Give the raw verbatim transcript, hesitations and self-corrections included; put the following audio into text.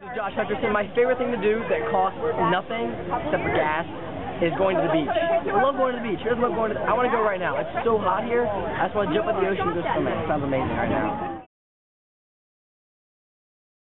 Josh Hutcherson, my favorite thing to do that costs nothing except for gas is going to the beach. I love going to the beach. Who doesn't love going to the, I want to go right now. It's so hot here. I just want to jump in the ocean and go swimming. It sounds amazing right now.